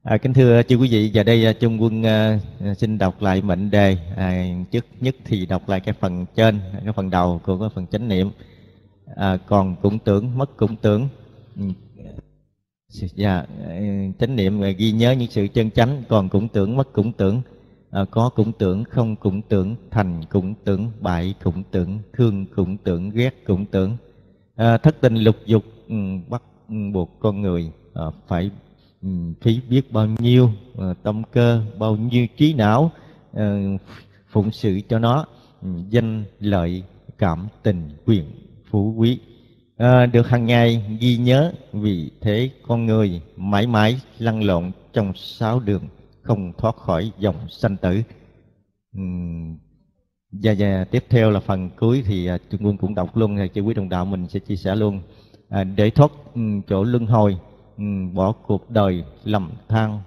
Kính thưa chư quý vị, giờ đây Trung Quân xin đọc lại mệnh đề. Trước nhất thì đọc lại cái phần trên, cái phần đầu của cái phần chánh niệm. Còn cũng tưởng, mất cũng tưởng. Chánh niệm ghi nhớ những sự chân chánh, còn cũng tưởng, mất cũng tưởng. Có cũng tưởng, không cũng tưởng, thành cũng tưởng, bại cũng tưởng, thương cũng tưởng, ghét cũng tưởng. Thất tình lục dục bắt buộc con người phải phí biết bao nhiêu tâm cơ, bao nhiêu trí não phụng sự cho nó, danh lợi cảm tình quyền phú quý được hàng ngày ghi nhớ. Vì thế con người mãi mãi lăn lộn trong sáu đường, không thoát khỏi dòng sanh tử. Và tiếp theo là phần cuối thì Trung Quân cũng đọc luôn, chư quý đồng đạo mình sẽ chia sẻ luôn. Để thoát chỗ luân hồi, bỏ cuộc đời lầm than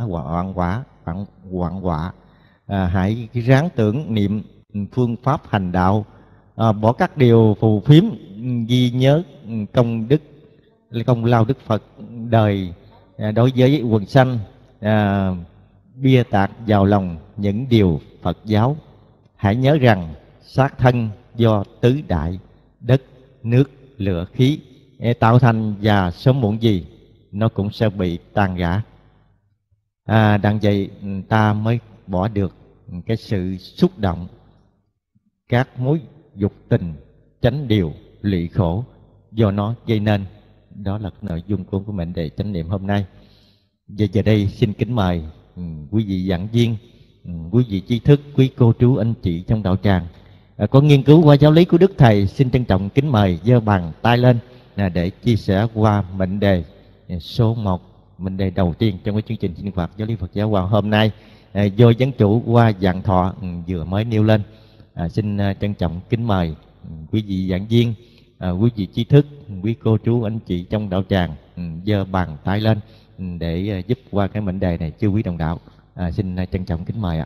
hoạn họa, hãy ráng tưởng niệm phương pháp hành đạo, bỏ các điều phù phiếm, ghi nhớ công đức, công lao Đức Phật đời đối với quần sanh, bia tạc vào lòng những điều Phật giáo. Hãy nhớ rằng xác thân do tứ đại đất, nước, lửa, khí tạo thành, và sớm muộn gì nó cũng sẽ bị tan rã. Đặng vậy ta mới bỏ được cái sự xúc động, các mối dục tình, chánh điều, lụy khổ do nó gây nên. Đó là nội dung của mệnh đề chánh niệm hôm nay. Và giờ đây xin kính mời quý vị giảng viên, quý vị trí thức, quý cô chú anh chị trong đạo tràng có nghiên cứu qua giáo lý của Đức Thầy, xin trân trọng kính mời giơ bàn tay lên để chia sẻ qua mệnh đề số 1, mệnh đề đầu tiên trong cái chương trình sinh hoạt giáo lý Phật giáo Hòa hôm nay, do giảng chủ qua Dạng Thọ vừa mới nêu lên. Xin trân trọng kính mời quý vị giảng viên, quý vị trí thức, quý cô chú anh chị trong đạo tràng giơ bàn tay lên để giúp qua cái mệnh đề này, chư quý đồng đạo. Xin trân trọng kính mời ạ.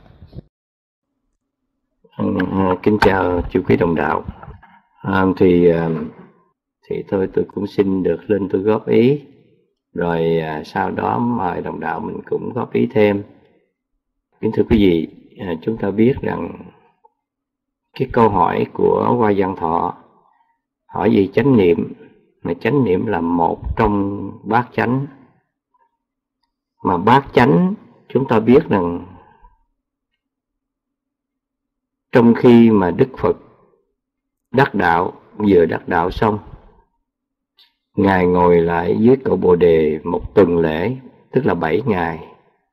Kính chào chư quý đồng đạo. Thì tôi cũng xin được lên tôi góp ý, rồi sau đó mời đồng đạo mình cũng góp ý thêm. Kính thưa quý vị, chúng ta biết rằng cái câu hỏi của Hoa Văn Thọ hỏi về chánh niệm, mà chánh niệm là một trong bát chánh. Mà bát chánh chúng ta biết rằng trong khi mà Đức Phật đắc đạo, vừa đắc đạo xong, Ngài ngồi lại dưới cội Bồ Đề một tuần lễ, tức là 7 ngày,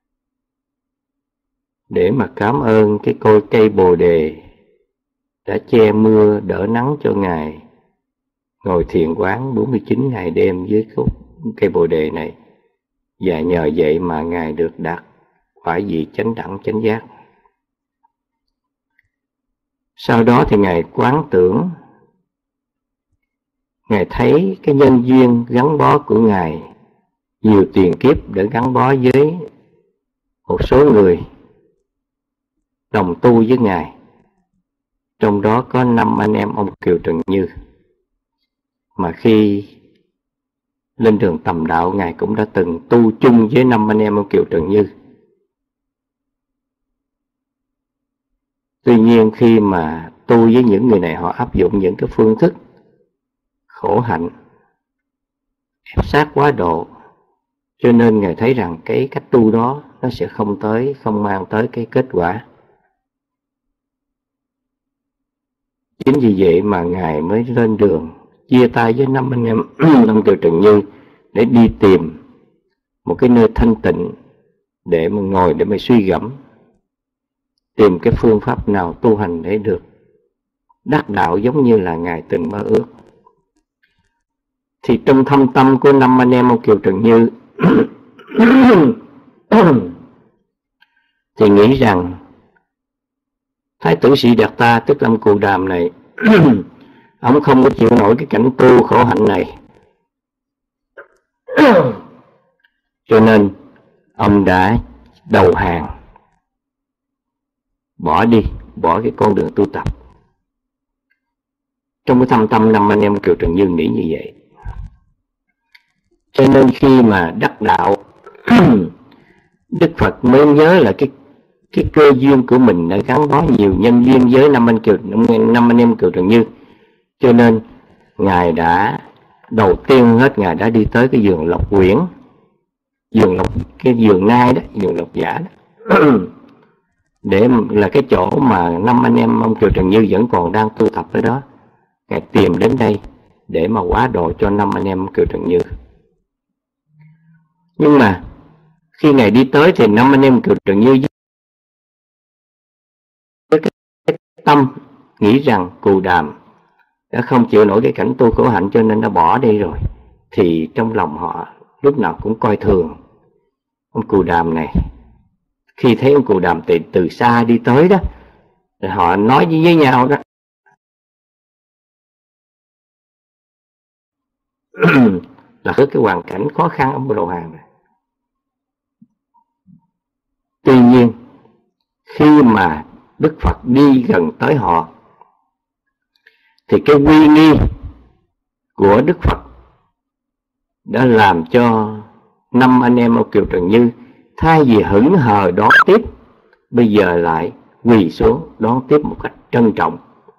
để mà cảm ơn cái cây Bồ Đề đã che mưa đỡ nắng cho Ngài ngồi thiền quán 49 ngày đêm dưới cây Bồ Đề này. Và nhờ vậy mà Ngài được đạt quả vị chánh đẳng chánh giác. Sau đó thì Ngài quán tưởng, Ngài thấy cái nhân duyên gắn bó của Ngài nhiều tiền kiếp để gắn bó với một số người đồng tu với Ngài. Trong đó có 5 anh em ông Kiều Trần Như, mà khi lên đường tầm đạo, Ngài cũng đã từng tu chung với 5 anh em ông Kiều Trần Như. Tuy nhiên khi mà tu với những người này, họ áp dụng những cái phương thức khổ hạnh, ép sát quá độ, cho nên Ngài thấy rằng cái cách tu đó nó sẽ không mang tới cái kết quả. Chính vì vậy mà Ngài mới lên đường chia tay với 5 anh em ông Kiều Trần Như để đi tìm một cái nơi thanh tịnh để mà ngồi, để mà suy gẫm, tìm cái phương pháp nào tu hành để được đắc đạo giống như là Ngài từng mơ ước. Thì trong thâm tâm của 5 anh em ông Kiều Trần Như thì nghĩ rằng Thái tử Sĩ Đạt Ta, tức Lâm Cù Đàm này ông không có chịu nổi cái cảnh tu khổ hạnh này, cho nên ông đã đầu hàng, bỏ cái con đường tu tập. Trong cái thâm tâm 5 anh em Kiều Trần Như nghĩ như vậy. Cho nên khi mà đắc đạo Đức Phật mới nhớ là cái cơ duyên của mình đã gắn bó nhiều nhân duyên với năm anh em Kiều Trần Như, cho nên Ngài đã đầu tiên hết Ngài đã đi tới cái vườn Lộc Quyển, cái vườn Nai đó, vườn Lộc Giả đó để là cái chỗ mà năm anh em ông Kiều Trần Như vẫn còn đang tu tập ở đó. Ngài tìm đến đây để mà hóa độ cho năm anh em Kiều Trần Như. Nhưng mà khi Ngài đi tới thì năm anh em Kiều Trần Như với cái tâm nghĩ rằng Cù Đàm đã không chịu nổi cái cảnh tu khổ hạnh cho nên đã bỏ đi rồi, thì trong lòng họ lúc nào cũng coi thường ông Cù Đàm này. Khi thấy ông Cù Đàm từ xa đi tới đó, họ nói với nhau đó là cái hoàn cảnh khó khăn ông đầu hàng này. Tuy nhiên khi mà Đức Phật đi gần tới họ thì cái uy nghi của Đức Phật đã làm cho năm anh em ông Kiều Trần Như thay vì hững hờ đón tiếp, bây giờ lại quỳ xuống đón tiếp một cách trân trọng.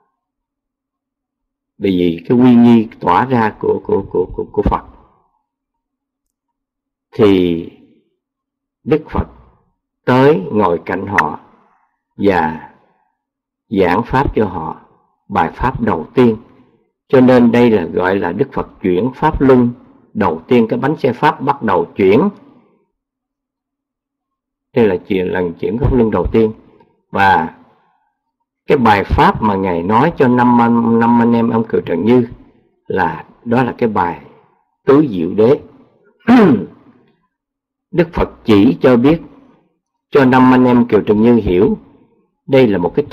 Bởi vì cái uy nghi tỏa ra của Phật. Thì Đức Phật tới ngồi cạnh họ và giảng pháp cho họ bài pháp đầu tiên. Cho nên đây là gọi là Đức Phật chuyển pháp luân đầu tiên, cái bánh xe pháp bắt đầu chuyển. Đây là lần chuyển pháp luân đầu tiên. Và cái bài pháp mà Ngài nói cho năm anh em ông Kiều Trần Như đó là cái bài Tứ Diệu Đế. Đức Phật chỉ cho biết cho năm anh em Kiều Trần Như hiểu đây là một cái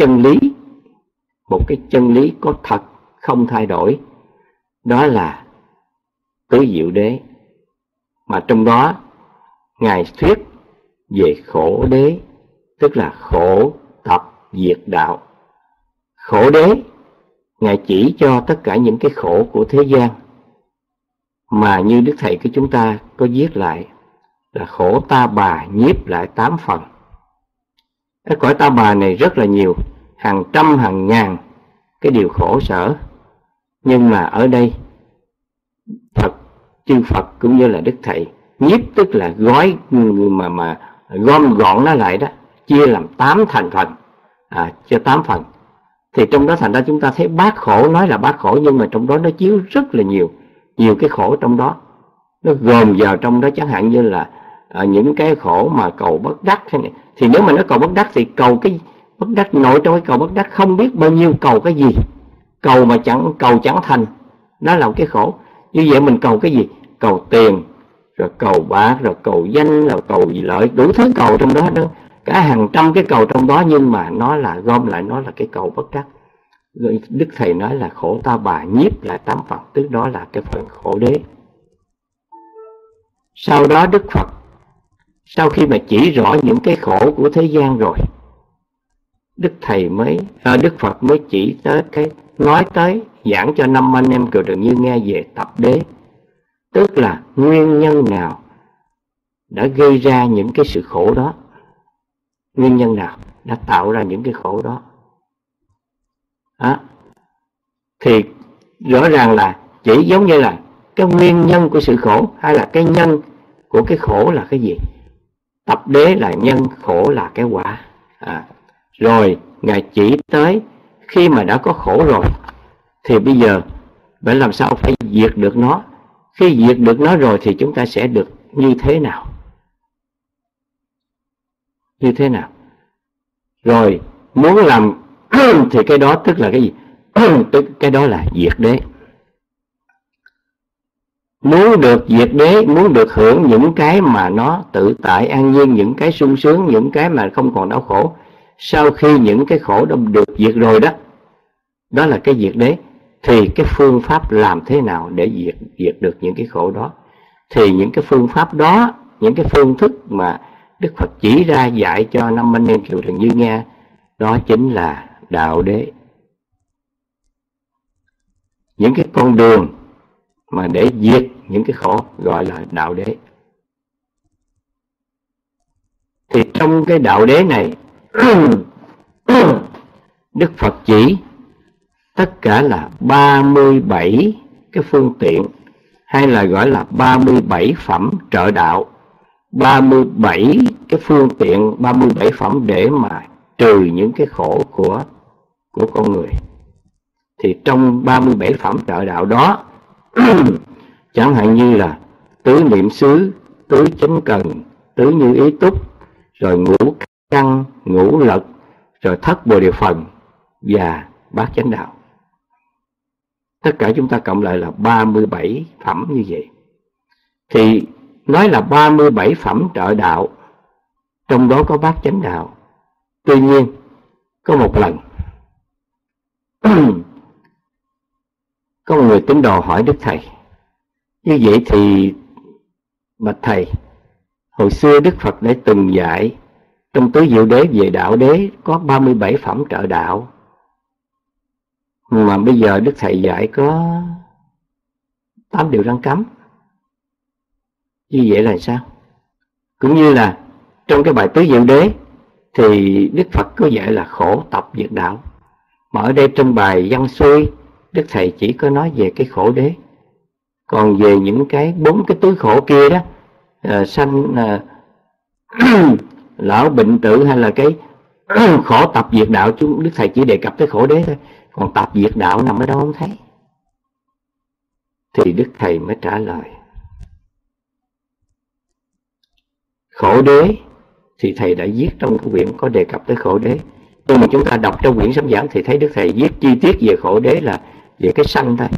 chân lý có thật, không thay đổi. Đó là Tứ Diệu Đế, mà trong đó Ngài thuyết về khổ đế, tức là khổ tập diệt đạo. Khổ đế, Ngài chỉ cho tất cả những cái khổ của thế gian mà như Đức Thầy của chúng ta có viết lại là khổ ta bà nhiếp lại 8 phần. Cái cõi ta bà này rất là nhiều, hàng trăm hàng ngàn cái điều khổ sở. Nhưng mà ở đây chư Phật cũng như là Đức Thầy nhiếp, tức là gói mà gom gọn nó lại đó, chia làm 8 thành phần, cho 8 phần. Thì trong đó thành ra chúng ta thấy bát khổ, nói là bát khổ nhưng mà trong đó nó chiếu rất là nhiều cái khổ trong đó, nó gồm vào trong đó. Chẳng hạn như là những cái khổ mà cầu bất đắc thế này. Thì nếu mà nó cầu bất đắc thì cầu cái bất đắc, nội trong cái cầu bất đắc không biết bao nhiêu cầu cái gì, cầu mà chẳng thành, đó là một cái khổ. Như vậy mình cầu cái gì? Cầu tiền, rồi cầu bạc, rồi cầu danh, rồi cầu gì lợi, đủ thứ cầu trong đó, cả hàng trăm cái cầu trong đó, nhưng mà nó là gom lại, nó là cái cầu bất đắc. Đức Thầy nói là khổ ta bà nhiếp lại 8 phần, tức đó là cái phần khổ đế. Sau đó Đức Phật, sau khi mà chỉ rõ những cái khổ của thế gian rồi, Đức Phật mới chỉ tới nói tới giảng cho năm anh em Kiều Trần Như nghe về tập đế, tức là nguyên nhân nào đã gây ra những cái sự khổ đó, nguyên nhân nào đã tạo ra những cái khổ đó. Thì rõ ràng là chỉ giống như là cái nguyên nhân của sự khổ, hay là cái nhân của cái khổ là cái gì? Tập đế là nhân, khổ là cái quả. Rồi Ngài chỉ tới khi mà đã có khổ rồi thì bây giờ phải làm sao phải diệt được nó. Khi diệt được nó rồi thì chúng ta sẽ được như thế nào? Như thế nào? Rồi muốn làm thì cái đó tức là cái gì? Tức cái đó là diệt đế. Muốn được diệt đế, muốn được hưởng những cái mà nó tự tại an nhiên, những cái sung sướng, những cái mà không còn đau khổ, sau khi những cái khổ đó được diệt rồi đó, đó là cái diệt đế. Thì cái phương pháp làm thế nào để diệt được những cái khổ đó? Thì những cái phương pháp đó, những cái phương thức mà Đức Phật chỉ ra dạy cho năm anh em Kiều Trần Như nghe, đó chính là đạo đế. Những cái con đường mà để diệt những cái khổ gọi là đạo đế. Thì trong cái đạo đế này Đức Phật chỉ tất cả là 37 cái phương tiện, hay là gọi là 37 phẩm trợ đạo, 37 cái phương tiện, 37 phẩm để mà trừ những cái khổ của con người. Thì trong 37 phẩm trợ đạo đó chẳng hạn như là tứ niệm xứ, tứ chánh cần, tứ như ý túc, rồi ngũ căn, ngũ lực, rồi thất bồ đề phần và bát chánh đạo. Tất cả chúng ta cộng lại là 37 phẩm như vậy. Thì nói là 37 phẩm trợ đạo, trong đó có bát chánh đạo. Tuy nhiên có một lần có một người tín đồ hỏi Đức Thầy: như vậy thì bạch Thầy, hồi xưa Đức Phật đã từng dạy trong tứ diệu đế về đạo đế có 37 phẩm trợ đạo, mà bây giờ Đức Thầy dạy có 8 điều răn cấm. Như vậy là sao? Cũng như là trong cái bài tứ diệu đế thì Đức Phật có dạy là khổ tập diệt đạo, mà ở đây trong bài văn xuôi Đức Thầy chỉ có nói về cái khổ đế. Còn về những cái 4 cái tứ khổ kia đó, sanh lão bệnh tử hay là cái khổ tập diệt đạo, Đức Thầy chỉ đề cập tới khổ đế thôi. Còn tập diệt đạo nằm ở đâu không thấy. Thì Đức Thầy mới trả lời: khổ đế thì Thầy đã viết trong cái quyển có đề cập tới khổ đế. Nhưng mà chúng ta đọc trong quyển sấm giảng thì thấy Đức Thầy viết chi tiết về khổ đế là về cái sanh thôi.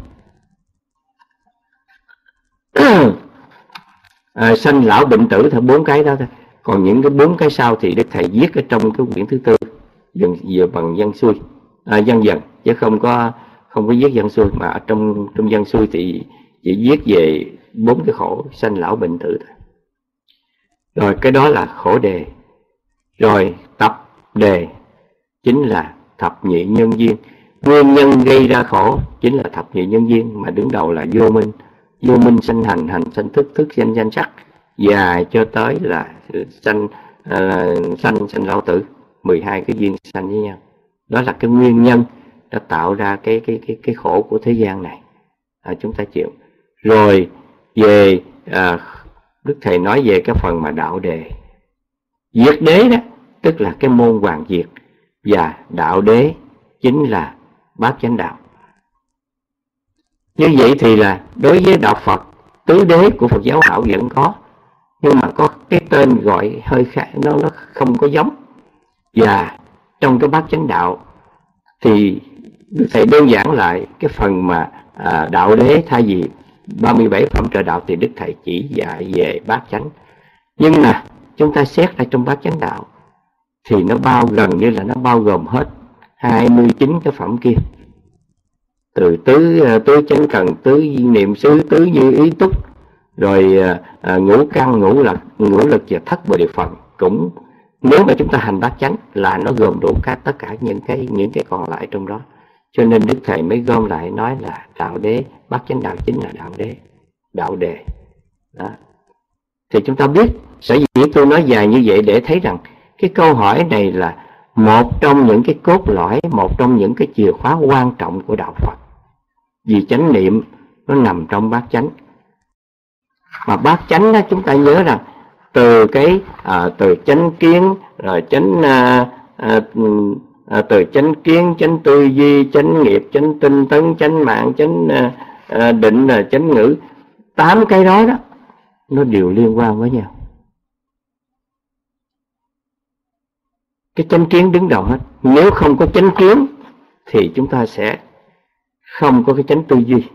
Sanh lão bệnh tử thôi, 4 cái đó thôi. Còn những cái 4 cái sau thì Đức Thầy viết ở trong cái quyển thứ tư về bằng văn xuôi, văn dần, chứ không có viết văn xuôi. Mà ở trong văn xuôi thì chỉ viết về 4 cái khổ sanh lão bệnh tử thôi. Rồi cái đó là khổ đề. Rồi tập đề chính là thập nhị nhân duyên. Nguyên nhân gây ra khổ chính là thập nhị nhân duyên, mà đứng đầu là vô minh. Vô minh sanh hành, hành sanh thức, thức sanh danh sắc, và cho tới là sanh lão tử. 12 cái duyên sanh với nhau. Đó là cái nguyên nhân đã tạo ra cái khổ của thế gian này. Chúng ta chịu. Rồi về Đức Thầy nói về cái phần mà đạo đề. Diệt đế đó tức là cái môn hoàn diệt, và đạo đế chính là bát chánh đạo. Như vậy thì là đối với đạo Phật, tứ đế của Phật giáo Hảo vẫn có, nhưng mà có cái tên gọi hơi khác, nó không có giống. Và trong cái bát chánh đạo thì Đức Thầy đơn giản lại cái phần mà đạo đế, thay vì 37 phẩm trợ đạo thì Đức Thầy chỉ dạy về bát chánh. Nhưng mà chúng ta xét ra trong bát chánh đạo thì nó gần như là nó bao gồm hết 29 cái phẩm kia. Từ tứ chánh cần, tứ niệm xứ, tứ như ý túc, rồi ngũ căn, ngũ lực và thất bồ đề phần. Cũng nếu mà chúng ta hành bát chánh là nó gồm đủ tất cả những cái còn lại trong đó. Cho nên Đức Thầy mới gom lại nói là đạo đế, bát chánh đạo chính là đạo đề. Đó. Thì chúng ta biết, sở dĩ tôi nói dài như vậy để thấy rằng cái câu hỏi này là một trong những cái cốt lõi, một trong những cái chìa khóa quan trọng của đạo Phật. Vì chánh niệm nó nằm trong bát chánh. Mà bát chánh đó chúng ta nhớ rằng từ từ chánh kiến, rồi từ chánh kiến, chánh tư duy, chánh nghiệp, chánh tinh tấn, chánh mạng, chánh định, chánh ngữ, 8 cái đó nó đều liên quan với nhau. Cái chánh kiến đứng đầu hết. Nếu không có chánh kiến thì chúng ta sẽ không có cái chánh tư duy.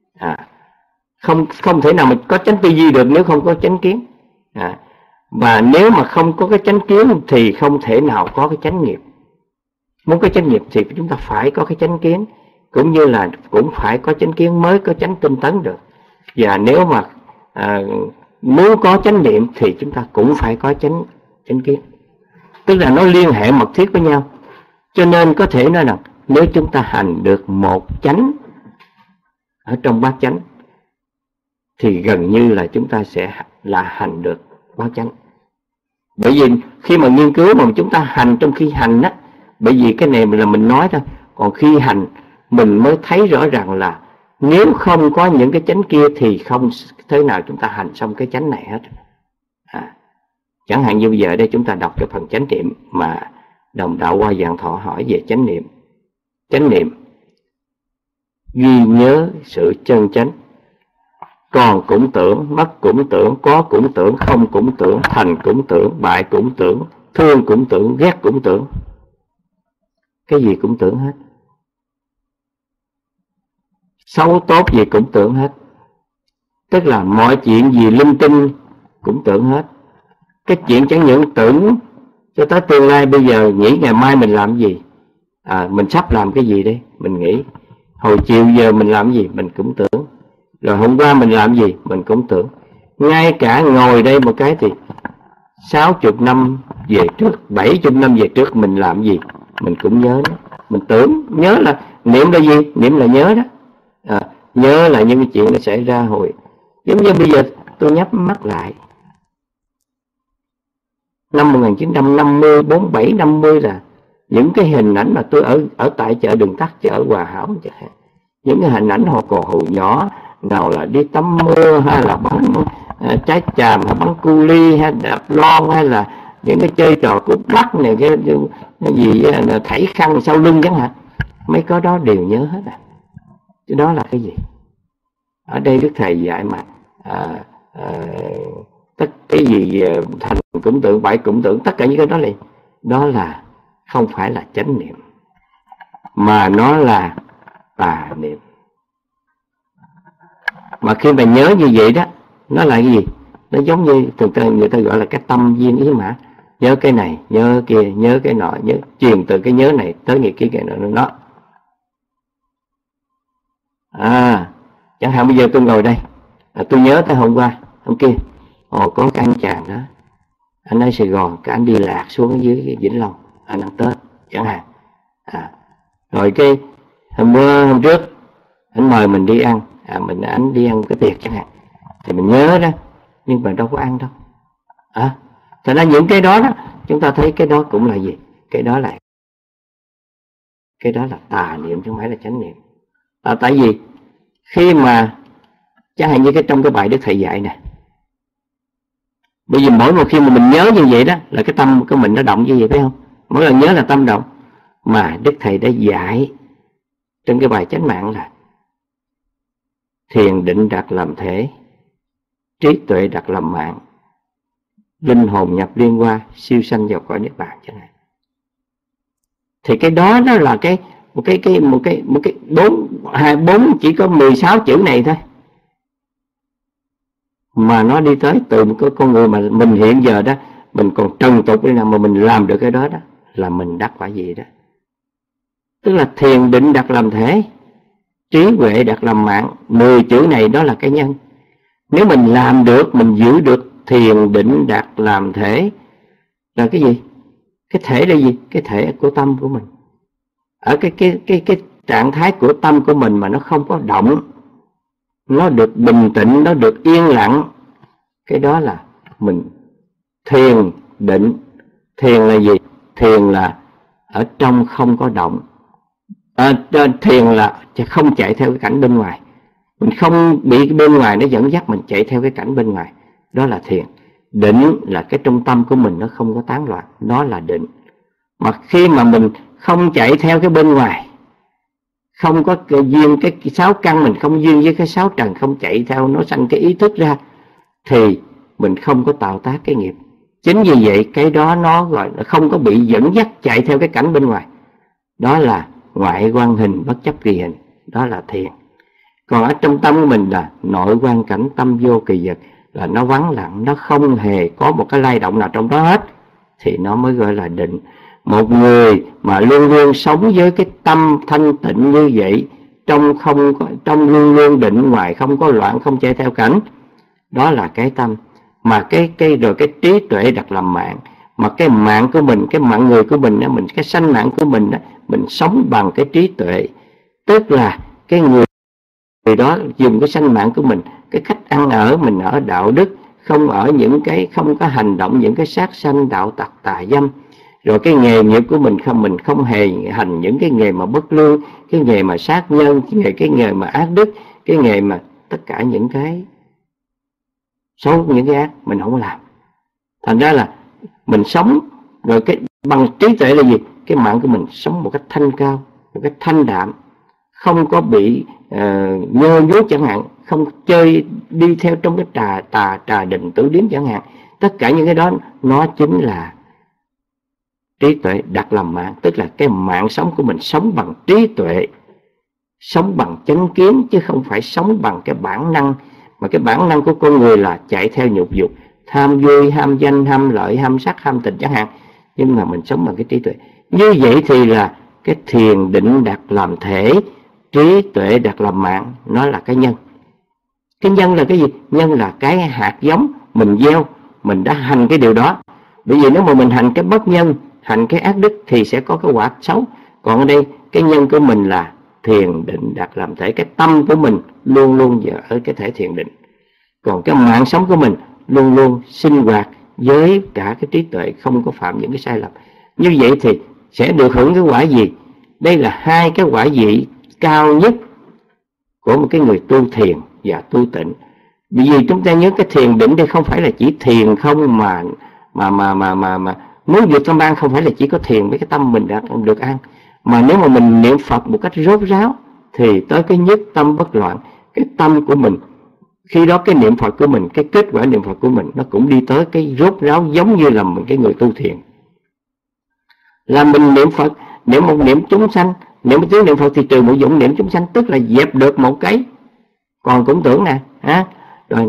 Không thể nào mà có chánh tư duy được nếu không có chánh kiến. Và nếu mà không có cái chánh kiến thì không thể nào có cái chánh nghiệp. Muốn có chánh nghiệp thì chúng ta phải có cái chánh kiến, cũng như là cũng phải có chánh kiến mới có chánh tinh tấn được. Và nếu mà muốn có chánh niệm thì chúng ta cũng phải có chánh kiến. Tức là nó liên hệ mật thiết với nhau. Cho nên có thể nói rằng nếu chúng ta hành được một chánh ở trong bát chánh thì gần như là chúng ta sẽ là hành được bát chánh. Bởi vì khi mà nghiên cứu mà chúng ta hành, trong khi hành á, bởi vì cái này là mình nói thôi, còn khi hành mình mới thấy rõ ràng là nếu không có những cái chánh kia thì không thế nào chúng ta hành xong cái chánh này hết. Chẳng hạn như bây giờ đây chúng ta đọc cái phần chánh niệm mà đồng đạo Hoa Dạng Thọ hỏi về chánh niệm. Chánh niệm ghi nhớ sự chân chánh, còn cũng tưởng, mất cũng tưởng, có cũng tưởng, không cũng tưởng, thành cũng tưởng, bại cũng tưởng, thương cũng tưởng, ghét cũng tưởng. Cái gì cũng tưởng hết. Xấu tốt gì cũng tưởng hết. Tức là mọi chuyện gì linh tinh cũng tưởng hết. Cái chuyện chẳng những tưởng cho tới tương lai, bây giờ nghĩ ngày mai mình làm gì, mình sắp làm cái gì đây, mình nghĩ. Hồi chiều giờ mình làm gì mình cũng tưởng. Rồi hôm qua mình làm gì mình cũng tưởng. Ngay cả ngồi đây một cái thì 60 năm về trước, 70 năm về trước mình làm gì mình cũng nhớ đó. Mình tưởng, nhớ là niệm là gì? Niệm là nhớ đó. Nhớ là những cái chuyện nó xảy ra hồi. Giống như bây giờ tôi nhắm mắt lại, năm 1950, 47, 50 là những cái hình ảnh mà tôi ở tại chợ Đường Tắt, chợ Hòa Hảo chẳng hạn. Những cái hình ảnh họ còn hồi nhỏ, nào là đi tắm mưa, hay là bắn trái chàm, hay bắn cu li, hay đạp lon, hay là những cái chơi trò cút bắt này, cái gì thảy khăn sau lưng chẳng hạn. Mấy cái đó đều nhớ hết à. Chứ đó là cái gì? Ở đây Đức Thầy dạy mà tất cái gì thành cũng tưởng, bại cũng tưởng, tất cả những cái đó này, đó là không phải là chánh niệm, mà nó là tà niệm. Mà khi mà nhớ như vậy đó, nó là cái gì? Nó giống như người ta gọi là cái tâm viên ý mã. Nhớ cái này, nhớ kia, nhớ cái nọ, nhớ truyền từ cái nhớ này tới người kia, cái nọ nó. Chẳng hạn bây giờ tôi ngồi đây, tôi nhớ tới hôm qua, hôm kia, có cái anh chàng đó, anh ở Sài Gòn, cái anh đi lạc xuống dưới Vĩnh Long, anh ăn Tết chẳng hạn. Rồi cái hôm trước anh mời mình đi ăn, anh đi ăn cái tiệc chẳng hạn, thì mình nhớ đó, nhưng mà đâu có ăn đâu. Thật ra những cái đó chúng ta thấy cái đó cũng là gì? Cái đó là tà niệm, chứ không phải là chánh niệm. Tại vì khi mà chẳng hạn như trong cái bài Đức Thầy dạy nè, bởi vì mỗi một khi mà mình nhớ như vậy đó là cái tâm của mình nó động như vậy, phải không? Mỗi lần nhớ là tâm động. Mà Đức Thầy đã dạy trong cái bài chánh mạng là thiền định đặt làm thể, trí tuệ đặt làm mạng, linh hồn nhập liên hoa, siêu sanh vào cõi niết bàn chẳng hạn. Thì cái đó nó là một cái bốn chỉ có 16 chữ này thôi, mà nó đi tới từ một cái con người mà mình hiện giờ đó, mình còn trần tục đi nào mà mình làm được cái đó đó, là mình đắc quả gì đó. Tức là thiền định đặt làm thể, trí huệ đặt làm mạng. 10 chữ này đó là cái nhân. Nếu mình làm được, mình giữ được thiền định đặt làm thể là cái gì? Cái thể là gì? Cái thể của tâm của mình. Ở cái trạng thái của tâm của mình mà nó không có động, nó được bình tĩnh, nó được yên lặng, cái đó là mình thiền định. Thiền là gì? Thiền là ở trong không có động. Thiền là không chạy theo cái cảnh bên ngoài, mình không bị bên ngoài nó dẫn dắt mình chạy theo cái cảnh bên ngoài, đó là thiền. Định là cái trong tâm của mình nó không có tán loạn, đó là định. Mà khi mà mình không chạy theo cái bên ngoài, không có duyên cái sáu căn, mình không duyên với cái sáu trần, không chạy theo nó sanh cái ý thức ra, thì mình không có tạo tác cái nghiệp. Chính vì vậy cái đó nó gọi là không có bị dẫn dắt chạy theo cái cảnh bên ngoài, đó là ngoại quan hình bất chấp kỳ hình, đó là thiền. Còn ở trong tâm của mình là nội quan cảnh tâm vô kỳ vật, là nó vắng lặng, nó không hề có một cái lay động nào trong đó hết, thì nó mới gọi là định. Một người mà luôn luôn sống với cái tâm thanh tịnh như vậy, trong luôn luôn định, ngoài không có loạn, không chạy theo cảnh, đó là cái tâm. Mà rồi cái trí tuệ đặt làm mạng. Mà cái mạng của mình, cái mạng người của mình, cái sanh mạng của mình, mình sống bằng cái trí tuệ. Tức là cái người đó dùng cái sanh mạng của mình, cái cách ăn ở, mình ở đạo đức, không ở những cái, không có hành động những cái sát sanh đạo tặc tà dâm. Rồi cái nghề nghiệp của mình không hề hành những cái nghề mà bất lương, cái nghề mà sát nhân, cái nghề mà ác đức, cái nghề mà tất cả những cái xấu, những cái ác mình không làm. Thành ra là mình sống rồi cái bằng trí tuệ là gì? Cái mạng của mình sống một cách thanh cao, một cách thanh đạm, không có bị nhơ nhuốc chẳng hạn, không chơi đi theo trong cái trà định tử điếm chẳng hạn. Tất cả những cái đó nó chính là trí tuệ đặt làm mạng. Tức là cái mạng sống của mình sống bằng trí tuệ, sống bằng chánh kiến, chứ không phải sống bằng cái bản năng. Mà cái bản năng của con người là chạy theo nhục dục, tham vui, ham danh, ham lợi, ham sắc, ham tình chẳng hạn. Nhưng mà mình sống bằng cái trí tuệ. Như vậy thì là cái thiền định đặt làm thể, trí tuệ đặt làm mạng, nó là cái nhân. Cái nhân là cái gì? Nhân là cái hạt giống mình gieo, mình đã hành cái điều đó. Bởi vì nếu mà mình hành cái bất nhân, hành cái ác đức thì sẽ có cái quả xấu. Còn ở đây cái nhân của mình là thiền định đặt làm thể. Cái tâm của mình luôn luôn ở cái thể thiền định. Còn cái mạng sống của mình luôn luôn sinh hoạt với cả cái trí tuệ, không có phạm những cái sai lầm. Như vậy thì sẽ được hưởng cái quả gì? Đây là hai cái quả vị cao nhất của một cái người tu thiền và tu tịnh. Bởi vì chúng ta nhớ cái thiền định đây không phải là chỉ thiền không, mà muốn vượt tâm an không phải là chỉ có thiền với cái tâm mình đã được an. Mà nếu mà mình niệm Phật một cách rốt ráo thì tới cái nhất tâm bất loạn. Cái tâm của mình khi đó, cái niệm Phật của mình, cái kết quả niệm Phật của mình nó cũng đi tới cái rốt ráo, giống như là một cái người tu thiền. Là mình niệm Phật, niệm một niệm chúng sanh, niệm một tiếng niệm Phật thì trừ một dụng niệm chúng sanh, tức là dẹp được một cái còn cũng tưởng nè. Rồi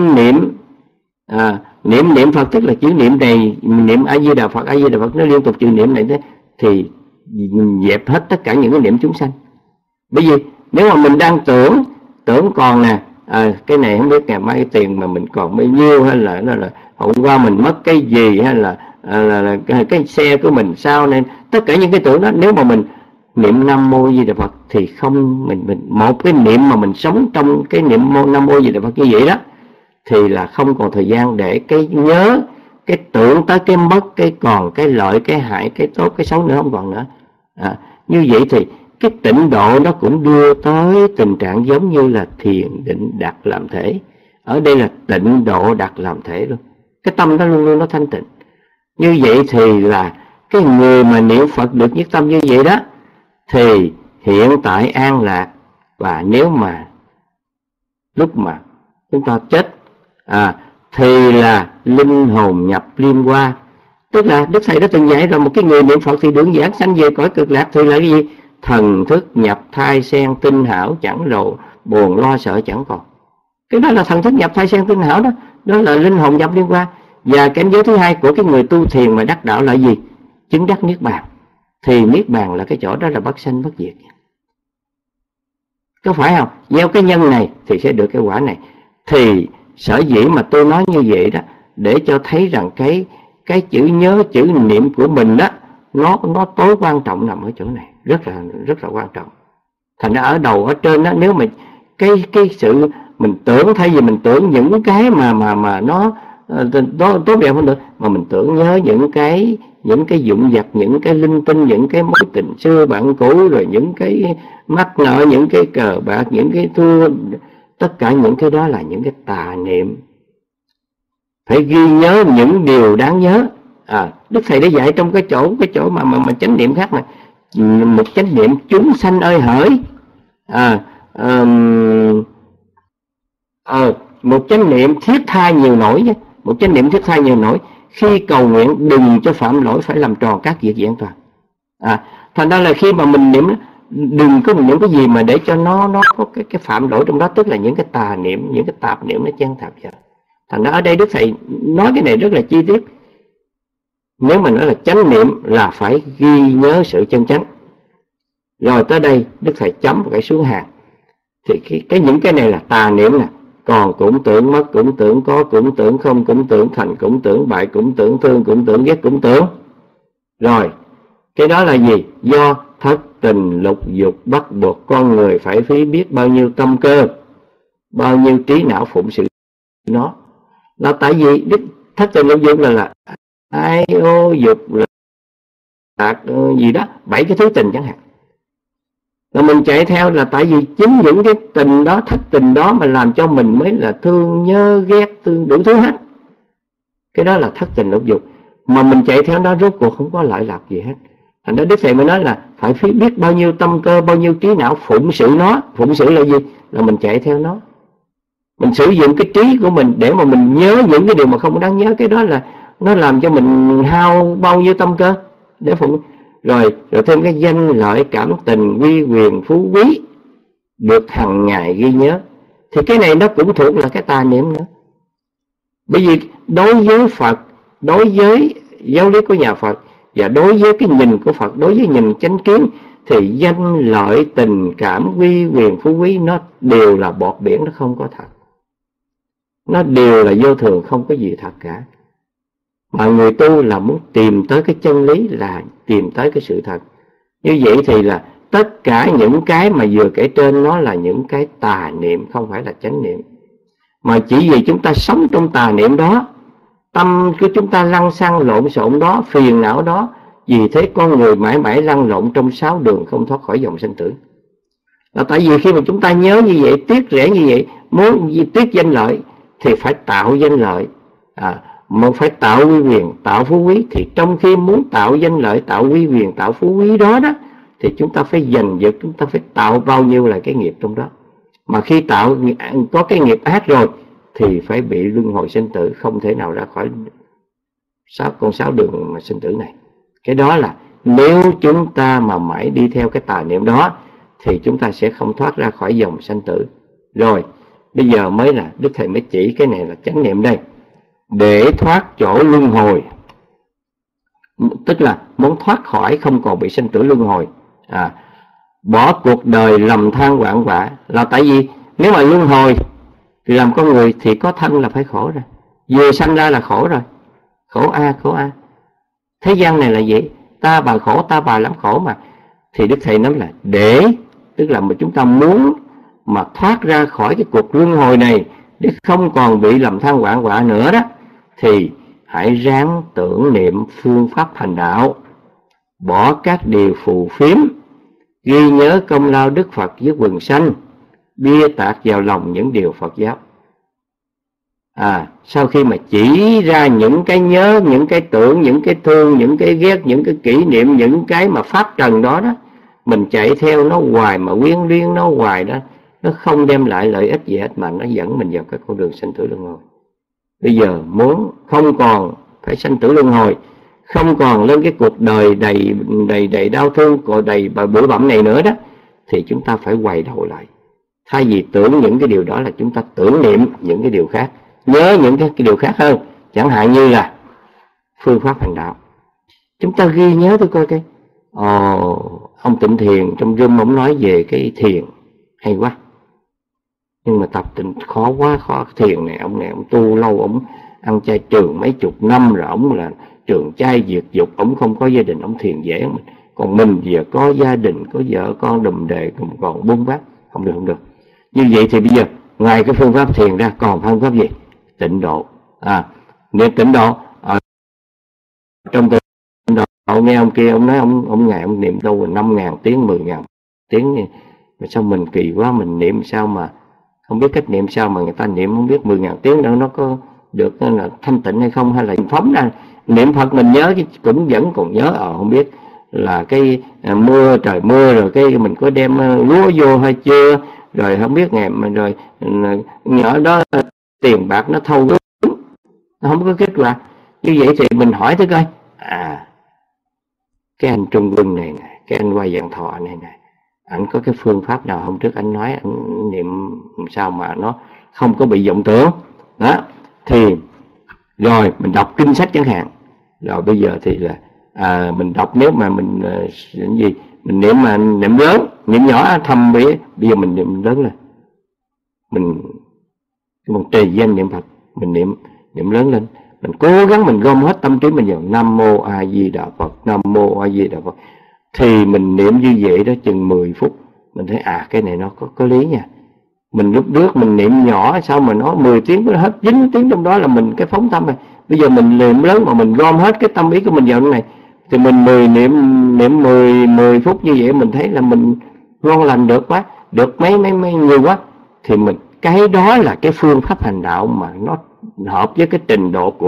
niệm Phật tức là chữ niệm này, niệm A Di Đà Phật, A Di Đà Phật, nó liên tục chữ niệm này thế, thì dẹp hết tất cả những cái niệm chúng sanh. Bởi vì nếu mà mình đang tưởng còn nè, cái này không biết ngày mai cái tiền mà mình còn bao nhiêu, hay là hôm qua mình mất cái gì, hay là cái xe của mình sao, nên tất cả những cái tưởng đó, nếu mà mình niệm Nam Mô Di Đà Phật thì không, mình một cái niệm mà mình sống trong cái niệm Nam Mô Di Đà Phật như vậy đó, thì là không còn thời gian để cái nhớ, cái tưởng tới cái mất, cái còn, cái lợi, cái hại, cái tốt, cái xấu nữa, không còn nữa. Như vậy thì cái tịnh độ nó cũng đưa tới tình trạng giống như là thiền định đặt làm thể. Ở đây là tịnh độ đặt làm thể luôn. Cái tâm nó luôn luôn nó thanh tịnh. Như vậy thì là cái người mà niệm Phật được nhất tâm như vậy đó, thì hiện tại an lạc. Và nếu mà lúc mà chúng ta chết thì là linh hồn nhập liên hoa. Tức là Đức Thầy đã từng dạy rồi, một cái người niệm Phật thì được giảng sanh về cõi cực lạc thì là cái gì? Thần thức nhập thai sen tinh hảo, chẳng rầu buồn lo sợ chẳng còn. Cái đó là thần thức nhập thai sen tinh hảo đó, đó là linh hồn nhập liên hoa. Và cảnh giới thứ hai của cái người tu thiền mà đắc đạo là gì? Chứng đắc niết bàn. Thì niết bàn là cái chỗ đó là bất sanh bất diệt. Có phải không? Gieo cái nhân này thì sẽ được cái quả này. Thì sở dĩ mà tôi nói như vậy đó, để cho thấy rằng cái chữ nhớ, chữ niệm của mình đó, nó tối quan trọng nằm ở chỗ này, rất là quan trọng. Thành ra ở đầu ở trên đó, nếu mà cái sự mình tưởng, thay vì mình tưởng những cái mà nó tốt đẹp hơn nữa, mà mình tưởng nhớ những cái dụng vặt, những cái linh tinh, những cái mối tình xưa bạn cũ, rồi những cái mắc nợ, những cái cờ bạc, những cái thua, tất cả những cái đó là những cái tà niệm. Phải ghi nhớ những điều đáng nhớ. Đức Thầy đã dạy trong cái chỗ mà chánh niệm khác này, một chánh niệm chúng sanh ơi hỡi, một chánh niệm thiết tha nhiều nỗi nhé. Một chánh niệm thiết tha nhiều nỗi, khi cầu nguyện đừng cho phạm lỗi, phải làm tròn các việc vẹn toàn. Thành ra là khi mà mình niệm, đừng có những cái gì mà để cho nó có cái phạm lỗi trong đó, tức là những cái tà niệm, những cái tạp niệm nó chen tạp vào. Thành ra ở đây Đức Thầy nói cái này rất là chi tiết. Nếu mà nói là chánh niệm là phải ghi nhớ sự chân chánh. Rồi tới đây Đức Thầy chấm một cái xuống hàng. Thì những cái này là tà niệm nè. Còn cũng tưởng, mất cũng tưởng, có cũng tưởng, không cũng tưởng, thành cũng tưởng, bại cũng tưởng, thương cũng tưởng, ghét cũng tưởng. Rồi cái đó là gì? Do thất tình lục dục bắt buộc con người phải phí biết bao nhiêu tâm cơ, bao nhiêu trí não phụng sự nó. Là tại vì thất tình lục dục là ai ô dục là gì đó, 7 cái thứ tình chẳng hạn. Rồi mình chạy theo là tại vì chính những cái tình đó, thất tình đó mà làm cho mình mới là thương nhớ ghét, thương đủ thứ hết. Cái đó là thất tình lục dục. Mà mình chạy theo đó rốt cuộc không có lợi lạc gì hết. Thành ra Đức Thầy mới nói là phải biết bao nhiêu tâm cơ, bao nhiêu trí não phụng sự nó. Phụng sự là gì? Là mình chạy theo nó. Mình sử dụng cái trí của mình để mà mình nhớ những cái điều mà không đáng nhớ. Cái đó là nó làm cho mình hao bao nhiêu tâm cơ để phụng. Rồi thêm cái danh lợi cảm tình quy quyền phú quý được hằng ngày ghi nhớ. Thì cái này nó cũng thuộc là cái tà niệm nữa. Bởi vì đối với Phật, đối với giáo lý của nhà Phật và đối với cái nhìn của Phật, đối với nhìn chánh kiến, thì danh lợi tình cảm quy quyền phú quý nó đều là bọt biển, nó không có thật. Nó đều là vô thường, không có gì thật cả. Mà người tu là muốn tìm tới cái chân lý, là tìm tới cái sự thật. Như vậy thì là tất cả những cái mà vừa kể trên nó là những cái tà niệm, không phải là chánh niệm. Mà chỉ vì chúng ta sống trong tà niệm đó, tâm của chúng ta lăn xăng lộn xộn đó, phiền não đó, vì thế con người mãi mãi lăn lộn trong 6 đường không thoát khỏi dòng sanh tử. Là tại vì khi mà chúng ta nhớ như vậy, tiếc rẻ như vậy, muốn tiếc danh lợi thì phải tạo danh lợi, mà phải tạo quy quyền, tạo phú quý. Thì trong khi muốn tạo danh lợi, tạo quy quyền, tạo phú quý đó đó, thì chúng ta phải giành giật, chúng ta phải tạo bao nhiêu là cái nghiệp trong đó. Mà khi tạo có cái nghiệp ác rồi thì phải bị luân hồi sinh tử, không thể nào ra khỏi con 6 đường mà sinh tử này. Cái đó là nếu chúng ta mà mãi đi theo cái tà niệm đó thì chúng ta sẽ không thoát ra khỏi dòng sanh tử. Rồi bây giờ mới là Đức Thầy mới chỉ cái này là chánh niệm đây. Để thoát chỗ luân hồi, tức là muốn thoát khỏi không còn bị sanh tử luân hồi, bỏ cuộc đời lầm than quặn vạ. Là tại vì nếu mà luân hồi thì làm con người thì có thân là phải khổ rồi, vừa sanh ra là khổ rồi, khổ a. Thế gian này là vậy, ta bà khổ, ta bà lắm khổ mà. Thì Đức Thầy nói là để, tức là mà chúng ta muốn mà thoát ra khỏi cái cuộc luân hồi này để không còn bị lầm than quặn vạ nữa đó, thì hãy ráng tưởng niệm phương pháp hành đạo, bỏ các điều phù phiếm, ghi nhớ công lao Đức Phật với quần sanh, bia tạc vào lòng những điều Phật giáo. Sau khi mà chỉ ra những cái nhớ, những cái tưởng, những cái thương, những cái ghét, những cái kỷ niệm, những cái mà pháp trần đó đó, mình chạy theo nó hoài, mà quyến luyến nó hoài đó, nó không đem lại lợi ích gì hết, mà nó dẫn mình vào cái con đường sanh tử luân hồi. Bây giờ muốn không còn phải sanh tử luân hồi, không còn lên cái cuộc đời đầy đau thương, còn đầy bụi bặm này nữa đó, thì chúng ta phải quay đầu lại. Thay vì tưởng những cái điều đó là chúng ta tưởng niệm những cái điều khác, nhớ những cái điều khác hơn. Chẳng hạn như là phương pháp hành đạo, chúng ta ghi nhớ tôi coi cái ông Tịnh Thiền trong room ông nói về cái thiền hay quá, nhưng mà tập tịnh khó quá. Thiền này ông tu lâu, ông ăn chay trường mấy chục năm rồi, ông là trường chay diệt dục, ông không có gia đình, ông thiền dễ. Còn mình giờ có gia đình, có vợ con đùm đề, còn buôn bát, không được. Như vậy thì bây giờ ngoài cái phương pháp thiền ra còn phương pháp gì? Tịnh độ. Niệm tịnh độ, trong tịnh độ nghe ông kia ông nói ông ngày ông niệm đâu 5.000 tiếng, 10.000 tiếng, mà sao mình kỳ quá, mình niệm sao mà không biết cách niệm sao mà người ta niệm không biết 10.000 tiếng đâu, nó có được là thanh tịnh hay không, hay là phóng ra niệm Phật mình nhớ chứ cũng vẫn còn nhớ. Không biết là cái mưa, trời mưa rồi cái mình có đem lúa vô hay chưa, rồi không biết ngày mà rồi nhỏ đó tiền bạc nó thâu rút, nó không có kết quả. Như vậy thì mình hỏi tới coi, cái anh Trung Quân này, cái anh Qua Vạn Thọ này, anh có cái phương pháp nào hôm trước anh nói anh niệm sao mà nó không có bị vọng tưởng đó. Thì rồi mình đọc kinh sách chẳng hạn, rồi bây giờ thì là mình đọc, nếu mà mình mình niệm mà niệm lớn, niệm nhỏ thầm bây giờ mình niệm lớn lên, mình trì danh niệm Phật, mình niệm lớn lên, mình cố gắng mình gom hết tâm trí mình vào Nam Mô A Di Đà Phật, Nam Mô A Di Đà Phật. Thì mình niệm như vậy đó chừng 10 phút, mình thấy cái này nó có lý nha. Mình lúc trước mình niệm nhỏ, sao mà nó 10 tiếng nó hết 9 tiếng trong đó là mình cái phóng tâm này. Bây giờ mình niệm lớn mà mình gom hết cái tâm ý của mình vào trong này, thì mình niệm 10 phút như vậy mình thấy là mình ngon lành được quá, được mấy nhiều quá. Thì mình cái đó là cái phương pháp hành đạo mà nó hợp với cái trình độ của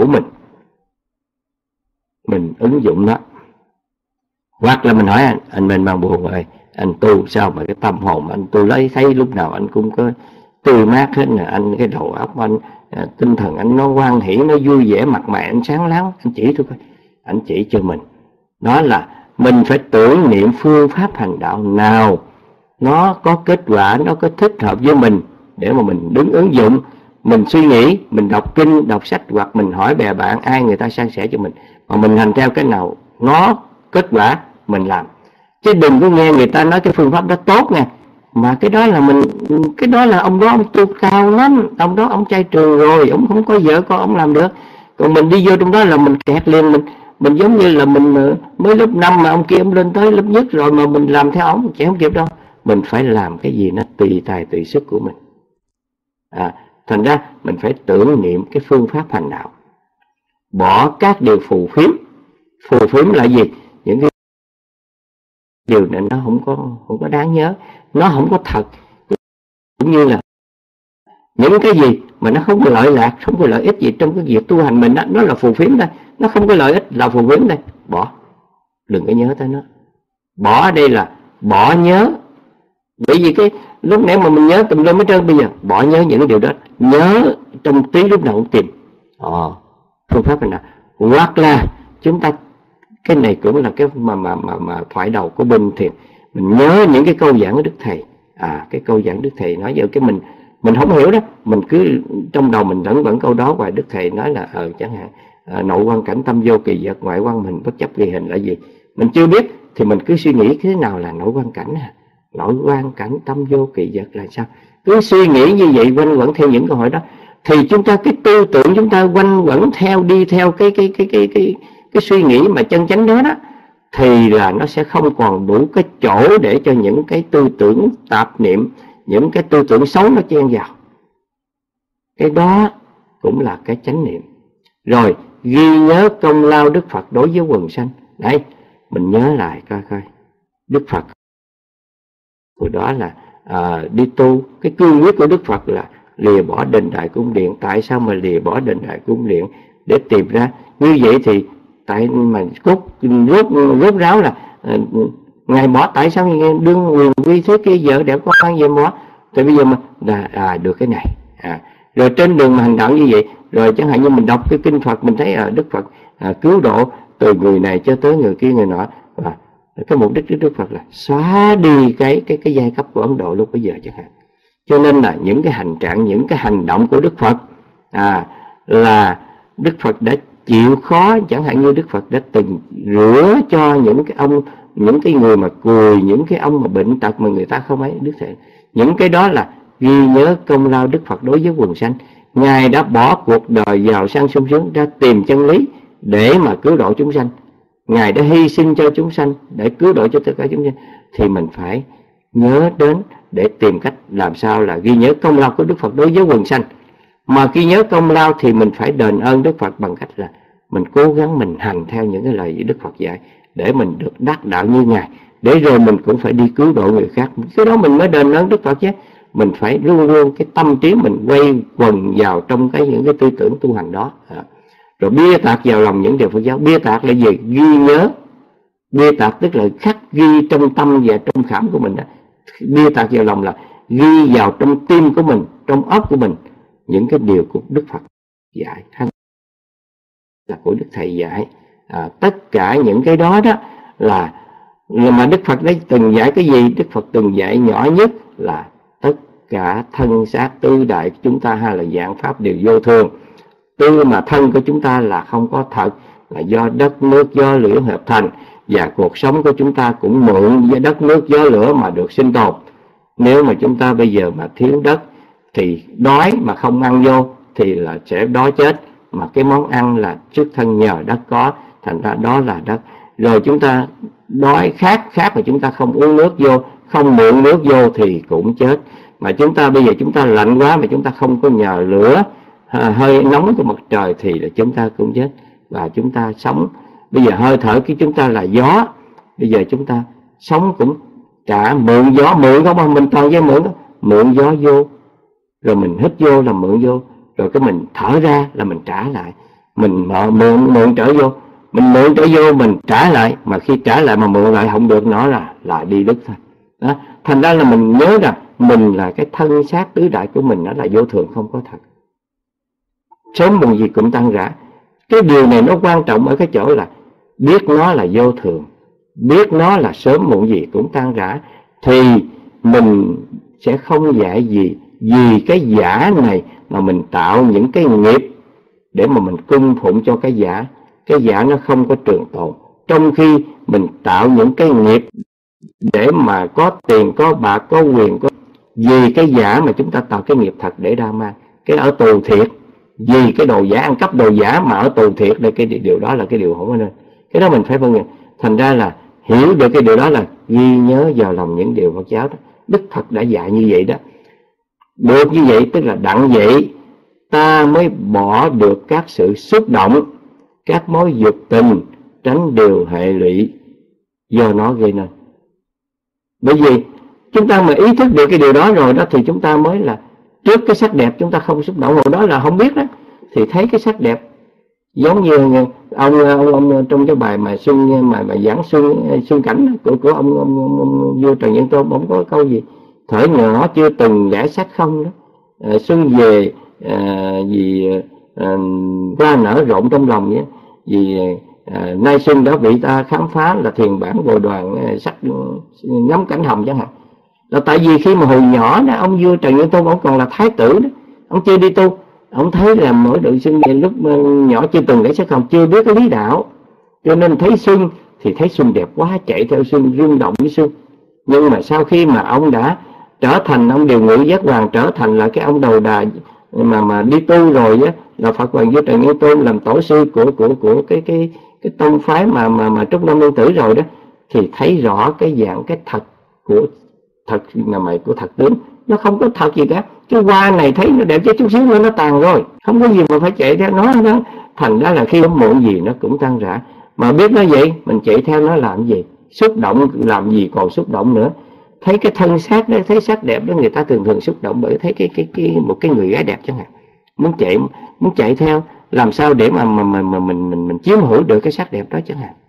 mình ứng dụng đó. Hoặc là mình hỏi anh Minh Mang Buồn ơi, anh tu sao mà cái tâm hồn anh tu lấy thấy lúc nào anh cũng có tươi mát hết nè, anh cái đầu óc anh, tinh thần anh nó hoan hỷ, nó vui vẻ, mặt mày anh sáng láng. Anh chỉ tôi coi, anh chỉ cho mình đó là mình phải tưởng niệm phương pháp hành đạo nào nó có kết quả, nó có thích hợp với mình để mà mình đứng ứng dụng. Mình suy nghĩ, mình đọc kinh, đọc sách, hoặc mình hỏi bè bạn ai người ta san sẻ cho mình, mà mình hành theo cái nào nó kết quả mình làm. Chứ đừng có nghe người ta nói cái phương pháp đó tốt nha, mà cái đó là cái đó là ông đó ông tu cao lắm, ông đó ông trai trường rồi, ông không có vợ con ông làm được. Còn mình đi vô trong đó là mình kẹt liền, mình giống như là mình mới lớp 5 mà ông kia ông lên tới lớp nhất rồi mà mình làm theo ông chạy không kịp đâu. Mình phải làm cái gì nó tùy tài tùy sức của mình. Thành ra mình phải tưởng niệm cái phương pháp hành đạo, bỏ các điều phù phiếm. Phù phiếm là gì? Những cái điều này nó không có đáng nhớ, nó không có thật. Cũng như là những cái gì mà nó không có lợi lạc, không có lợi ích gì trong cái việc tu hành mình đó, nó là phù phiếm đây, nó không có lợi ích, là phù phiếm đây, bỏ, đừng có nhớ tới nó. Bỏ ở đây là bỏ nhớ. Bởi vì cái lúc nãy mà mình nhớ tùm lum hết trơn, bây giờ bỏ nhớ những cái điều đó, nhớ trong tí lúc nào cũng tìm phương pháp này. Hoặc là chúng ta, cái này cũng là cái mà thoại đầu của bên thiền, mình nhớ những cái câu giảng của Đức Thầy. Cái câu giảng Đức Thầy nói giờ cái mình không hiểu đó, mình cứ trong đầu mình vẫn câu đó, và Đức Thầy nói là chẳng hạn nội quan cảnh tâm vô kỳ vật, ngoại quan mình bất chấp ghi hình là gì, mình chưa biết thì mình cứ suy nghĩ thế nào là nội quan cảnh, nội quan cảnh tâm vô kỳ vật là sao, cứ suy nghĩ như vậy quanh quẩn theo những câu hỏi đó, thì chúng ta cái tư tưởng chúng ta quanh quẩn theo, đi theo cái suy nghĩ mà chân chánh đó, thì là nó sẽ không còn đủ cái chỗ để cho những cái tư tưởng tạp niệm, những cái tư tưởng xấu nó chen vào. Cái đó cũng là cái chánh niệm. Rồi ghi nhớ công lao Đức Phật đối với quần sanh. Đây, mình nhớ lại coi Đức Phật của đó là đi tu. Cái cương quyết của Đức Phật là lìa bỏ đền đài cung điện. Tại sao mà lìa bỏ đền đài cung điện? Để tìm ra như vậy thì tại mà rốt ráo là Ngài bỏ, tại sao đương quyền quy thế kia vợ đẹp con ăn về bỏ. Tại bây giờ mà được cái này. Rồi trên đường mà hành đạo như vậy, rồi chẳng hạn như mình đọc cái kinh Phật, mình thấy Đức Phật cứu độ từ người này cho tới người kia người nọ, và cái mục đích của Đức Phật là xóa đi cái giai cấp của Ấn Độ lúc bây giờ chẳng hạn. Cho nên là những cái hành trạng, những cái hành động của Đức Phật là Đức Phật đã chịu khó. Chẳng hạn như Đức Phật đã từng rửa cho những cái ông, những cái người mà cùi, những cái ông mà bệnh tật mà người ta không ấy, Đức Thầy, những cái đó là ghi nhớ công lao Đức Phật đối với quần sanh. Ngài đã bỏ cuộc đời giàu sang sung sướng ra tìm chân lý để mà cứu độ chúng sanh. Ngài đã hy sinh cho chúng sanh để cứu độ cho tất cả chúng sanh. Thì mình phải nhớ đến để tìm cách làm sao là ghi nhớ công lao của Đức Phật đối với quần sanh. Mà khi nhớ công lao thì mình phải đền ơn Đức Phật bằng cách là mình cố gắng mình hành theo những cái lời Đức Phật dạy để mình được đắc đạo như Ngài, để rồi mình cũng phải đi cứu độ người khác. Cái đó mình mới đền ơn Đức Phật chứ. Mình phải luôn luôn cái tâm trí mình quay quần vào trong những cái tư tưởng tu hành đó. Rồi bia tạc vào lòng những điều Phật giáo. Bia tạc là gì? Ghi nhớ. Bia tạc tức là khắc ghi trong tâm và trong khảm của mình đó. Bia tạc vào lòng là ghi vào trong tim của mình, trong óc của mình những cái điều của Đức Phật dạy, hay là của Đức Thầy dạy. Tất cả những cái đó là mà Đức Phật đã từng dạy cái gì? Đức Phật từng dạy nhỏ nhất là tất cả thân xác tứ đại chúng ta hay là dạng pháp đều vô thường. Tư mà thân của chúng ta là không có thật, là do đất nước gió lửa hợp thành, và cuộc sống của chúng ta cũng mượn với đất nước gió lửa mà được sinh tồn. Nếu mà chúng ta bây giờ mà thiếu đất thì đói mà không ăn vô thì là sẽ đói chết. Mà cái món ăn là xuất thân nhờ đất có, thành ra đó là đất. Rồi chúng ta đói khát mà chúng ta không uống nước vô, không mượn nước vô thì cũng chết. Mà chúng ta bây giờ chúng ta lạnh quá mà chúng ta không có nhờ lửa hơi nóng của mặt trời thì là chúng ta cũng chết. Và chúng ta sống bây giờ hơi thở của chúng ta là gió, bây giờ chúng ta sống cũng trả mượn gió, mượn không mà mình toàn với mượn đó. Mượn gió vô rồi mình hít vô là mượn vô, rồi cái mình thở ra là mình trả lại. Mình mượn trở vô, mình mượn trở vô mình trả lại, mà khi trả lại mà mượn lại không được, nó là đi đứt thôi đó. Thành ra là mình nhớ rằng mình là cái thân xác tứ đại của mình, nó là vô thường không có thật, sớm muộn gì cũng tan rã. Cái điều này nó quan trọng ở cái chỗ là biết nó là vô thường, biết nó là sớm muộn gì cũng tan rã, thì mình sẽ không dạy gì vì cái giả này mà mình tạo những cái nghiệp để mà mình cung phụng cho cái giả. Cái giả nó không có trường tồn, trong khi mình tạo những cái nghiệp để mà có tiền, có bạc, có quyền, có vì cái giả mà chúng ta tạo cái nghiệp thật để đa mang. Cái ở tù thiệt vì cái đồ giả, ăn cắp đồ giả mà ở tù thiệt, đây cái điều đó là cái điều không có nên. Cái đó mình phải phân biệt. Thành ra là hiểu được cái điều đó là ghi nhớ vào lòng những điều Phật giáo đó. Đức Phật đã dạy như vậy đó. Được như vậy tức là đặng vậy ta mới bỏ được các sự xúc động, các mối dục tình, tránh điều hệ lụy do nó gây nên. Bởi vì chúng ta mà ý thức được cái điều đó rồi đó thì chúng ta mới là trước cái sắc đẹp chúng ta không xúc động. Hồi đó là không biết đó, thì thấy cái sắc đẹp giống như ông trong cái bài mà xuân mà giảng xuân cảnh của ông vua Trần Nhân Tông, ông có câu gì thở nhỏ chưa từng giải sắc không đó, xuân về hoa nở rộn trong lòng nhé, vì nay xuân đã bị ta khám phá là thiền bản bồi đoàn sắc ngắm cảnh hồng chẳng hạn. Là tại vì khi mà hồi nhỏ đó, ông vua Trần Nhân Tông ông còn là thái tử đó, ông chưa đi tu, ông thấy là mỗi đội xuân về lúc nhỏ chưa từng để sắc hồng, chưa biết cái lý đạo, cho nên thấy xuân thì thấy xuân đẹp quá, chạy theo xuân, rung động với xuân. Nhưng mà sau khi mà ông đã trở thành ông điều ngự giác hoàng, trở thành là cái ông đầu đà mà đi tu rồi á, là Phật Hoàng vua Trần Nhân Tông làm tổ sư của cái tông phái mà Trúc Lâm Nương Tử rồi đó, thì thấy rõ cái dạng cái thật của thật của thật tướng. Nó không có thật gì cả. Cái hoa này thấy nó đẹp chứ chút xíu nữa nó tàn rồi, không có gì mà phải chạy theo nó đó. Thành ra là khi nó muộn gì nó cũng tan rã. Mà biết nó vậy mình chạy theo nó làm gì, xúc động làm gì còn xúc động nữa. Thấy cái thân xác đó, thấy sắc đẹp đó, người ta thường xúc động bởi thấy một cái người gái đẹp chẳng hạn, muốn chạy theo làm sao để mà mình chiếm hữu được cái sắc đẹp đó chẳng hạn.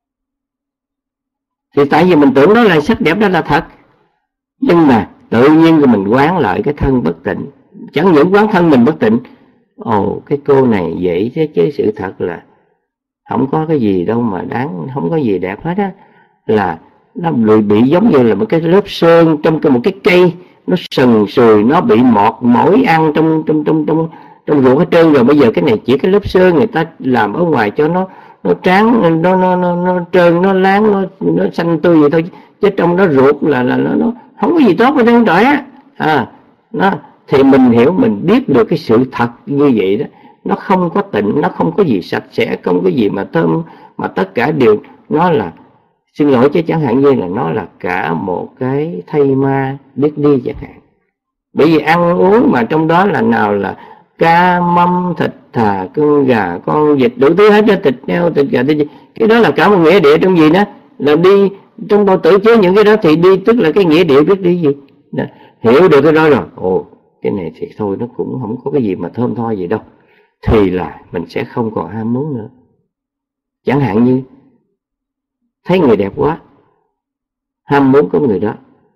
Thì tại vì mình tưởng đó là sắc đẹp đó là thật, nhưng mà tự nhiên rồi mình quán lại cái thân bất tịnh. Chẳng những quán thân mình bất tịnh, cái cô này vậy chứ sự thật là không có cái gì đâu mà đáng, không có gì đẹp hết á. Là nó bị giống như là một cái lớp sơn trong một cái cây, nó sần sùi, nó bị mọt mỏi ăn trong ruột hết trơn rồi. Bây giờ cái này chỉ cái lớp sơn người ta làm ở ngoài cho nó tráng, nó trơn, nó láng, nó xanh tươi vậy thôi, chứ trong đó ruột là nó không có gì tốt ở trong trời á. Thì mình hiểu, mình biết được cái sự thật như vậy đó, nó không có tịnh, nó không có gì sạch sẽ, không có gì mà thơm, mà tất cả đều nó là, xin lỗi chứ chẳng hạn như là nó là cả một cái thây ma biết đi chẳng hạn. Bởi vì ăn uống mà trong đó là nào là cá mâm, thịt thà, con gà, con vịt, đủ thứ hết, thịt heo, thịt gà, thịt gì. Cái đó là cả một nghĩa địa trong gì đó, là đi trong bao tử chứa những cái đó thì đi, tức là cái nghĩa địa biết đi gì. Hiểu được cái đó rồi, cái này thì thôi nó cũng không có cái gì mà thơm tho gì đâu, thì là mình sẽ không còn ham muốn nữa. Chẳng hạn như thấy người đẹp quá, ham muốn có người đó.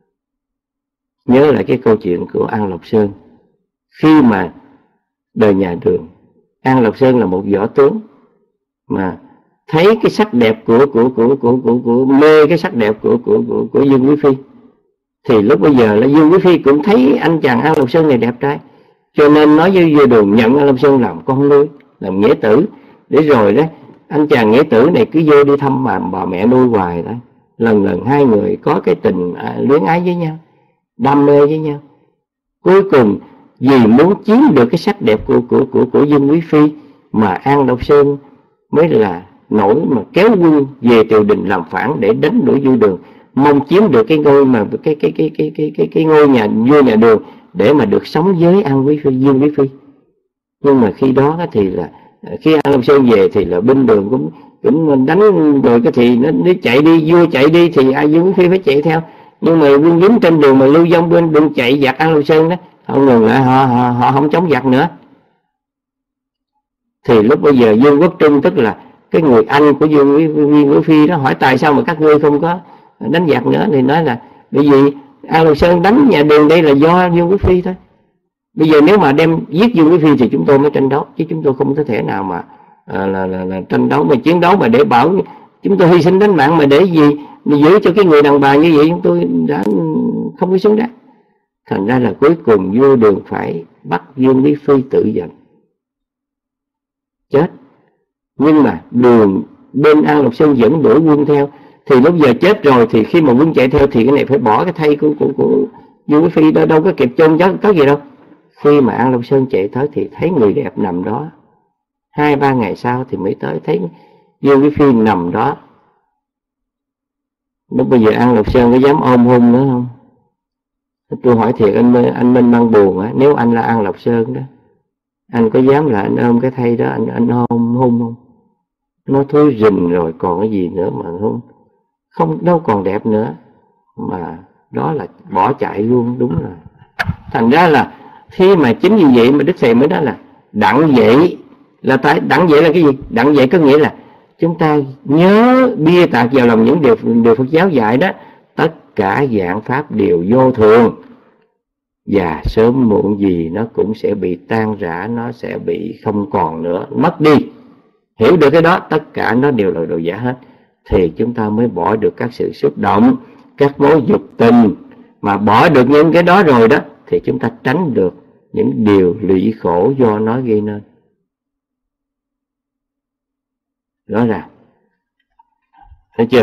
Nhớ lại cái câu chuyện của An Lộc Sơn. Khi mà đời nhà Đường, An Lộc Sơn là một võ tướng mà thấy cái sắc đẹp của mê cái sắc đẹp của Dương Quý Phi, thì lúc bây giờ là Dương Quý Phi cũng thấy anh chàng An Lộc Sơn này đẹp trai, cho nên nói với vua Đường nhận An Lộc Sơn làm con nuôi, làm nghĩa tử. Để rồi đó anh chàng nghĩa tử này cứ vô đi thăm bà mẹ nuôi hoài đó. Lần hai người có cái tình luyến ái với nhau, đam mê với nhau. Cuối cùng vì muốn chiếm được cái sắc đẹp của Dương Quý Phi mà An Lộc Sơn mới là nổi mà kéo quân về triều đình làm phản để đánh đuổi vua Đường. mong chiếm được cái ngôi mà cái ngôi nhà vua nhà Đường để mà được sống với An Quý Phi, Dương Quý Phi. Nhưng mà khi đó thì là khi An Long Sơn về thì là binh Đường cũng đánh rồi, cái thì nó chạy đi, vua chạy đi thì Dương Quý Phi phải chạy theo. Nhưng mà quân lính trên đường mà lưu vong bên đường chạy giặc An Long Sơn đó, không ngừng lại, họ không chống giặc nữa. Thì lúc bây giờ Dương Quốc Trung, tức là cái người anh của Dương Quý Phi đó, hỏi tại sao mà các ngươi không có đánh giặc nữa, thì nói là bởi vì An Long Sơn đánh nhà Đường đây là do Dương Quý Phi thôi. Bây giờ nếu mà đem giết Dương Quý Phi thì chúng tôi mới tranh đấu, chứ chúng tôi không có thể nào mà là tranh đấu mà chiến đấu mà để bảo chúng tôi hy sinh tính mạng mà để gì mà giữ cho cái người đàn bà như vậy, chúng tôi đã không có xứng đáng. Thành ra là cuối cùng vua Đường phải bắt Dương Quý Phi tự giận chết. Nhưng mà Đường bên An Lộc Sơn vẫn đuổi quân theo, thì lúc giờ chết rồi thì khi mà quân chạy theo thì cái này phải bỏ cái thây của Dương Quý Phi đó, đâu có kịp chôn có gì đâu. Khi mà An Long Sơn chạy tới thì thấy người đẹp nằm đó. 2-3 ngày sau thì mới tới thấy Dương Quý Phi nằm đó. Lúc bây giờ An Long Sơn có dám ôm hôn nữa không? Tôi hỏi thiệt anh Minh Mang buồn á, nếu anh là An Long Sơn đó, anh có dám là anh ôm cái thây đó anh hôn không? Nó thối rình rồi còn cái gì nữa mà không đâu còn đẹp nữa, mà đó là bỏ chạy luôn. Đúng rồi. Thành ra là khi mà chính vì vậy mà Đức Thầy mới nói là đặng dậy là tại đặng dậy là cái gì? Đặng dậy có nghĩa là chúng ta nhớ bia tạc vào lòng những điều Phật giáo dạy đó, tất cả dạng pháp đều vô thường, và sớm muộn gì nó cũng sẽ bị tan rã, nó sẽ bị không còn nữa, mất đi. Hiểu được cái đó, tất cả nó đều là đồ giả hết, thì chúng ta mới bỏ được các sự xúc động, các mối dục tình. Mà bỏ được những cái đó rồi đó thì chúng ta tránh được những điều lụy khổ do nó gây nên. Rõ ràng, thấy chưa?